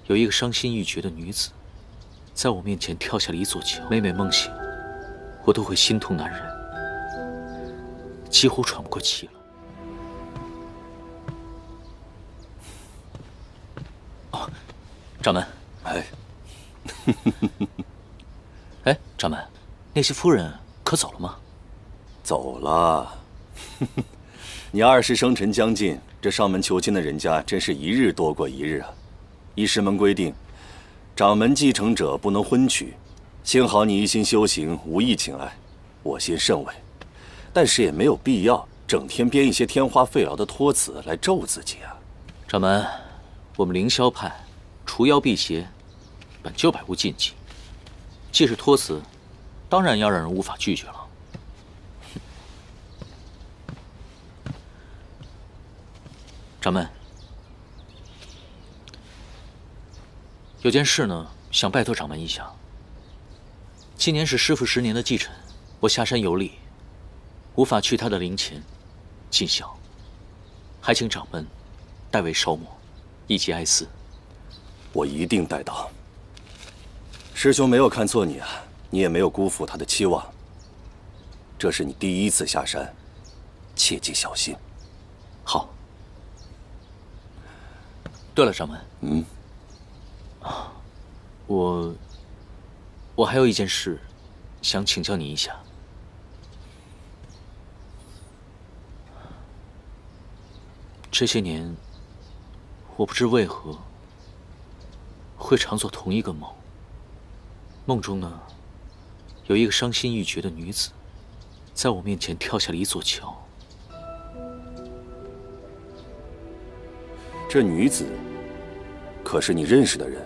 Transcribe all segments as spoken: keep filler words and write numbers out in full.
有一个伤心欲绝的女子，在我面前跳下了一座桥。每每梦醒，我都会心痛难忍，几乎喘不过气了。哦，掌门， 哎， 哎，掌门，那些夫人可走了吗？ 走了。你二世生辰将近，这上门求亲的人家真是一日多过一日啊！依师门规定，掌门继承者不能婚娶。幸好你一心修行，无意情爱，我心甚慰。但是也没有必要整天编一些天花费劳的托词来咒自己啊！ 掌门，我们凌霄派除妖辟邪，本就百无禁忌。既是托词，当然要让人无法拒绝了。掌门，有件事呢，想拜托掌门一下。今年是师父十年的忌辰，我下山游历，无法去他的灵前尽孝，还请掌门代为烧墨，以及哀思。 我一定带到。师兄没有看错你啊，你也没有辜负他的期望。这是你第一次下山，切记小心。 好。对了，掌门， 嗯， 啊，我我还有一件事，想请教你一下。这些年，我不知为何会常做同一个梦。梦中呢，有一个伤心欲绝的女子，在我面前跳下了一座桥。 这女子可是你认识的人？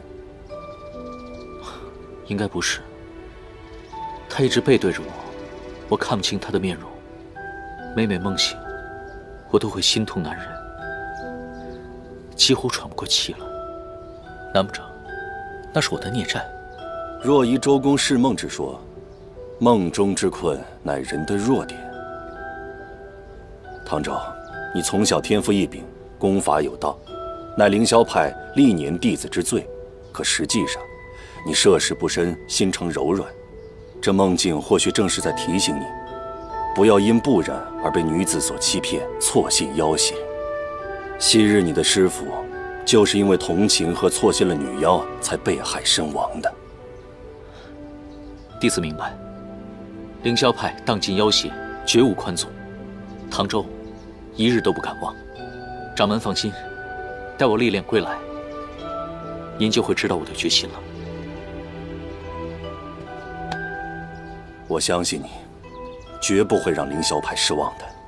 应该不是。她一直背对着我，我看不清她的面容。每每梦醒，我都会心痛难忍，几乎喘不过气了。难不成那是我的孽债？ 若依周公释梦之说，梦中之困乃人的弱点。唐周，你从小天赋异禀，功法有道，乃凌霄派历年弟子之最。可实际上，你涉世不深，心肠柔软。这梦境或许正是在提醒你，不要因不然而被女子所欺骗，错信要挟。昔日你的师父，就是因为同情和错信了女妖，才被害身亡的。 弟子明白，凌霄派荡尽妖邪，绝无宽纵。唐周，一日都不敢忘。掌门放心，待我历练归来，您就会知道我的决心了。 我相信你，绝不会让凌霄派失望的。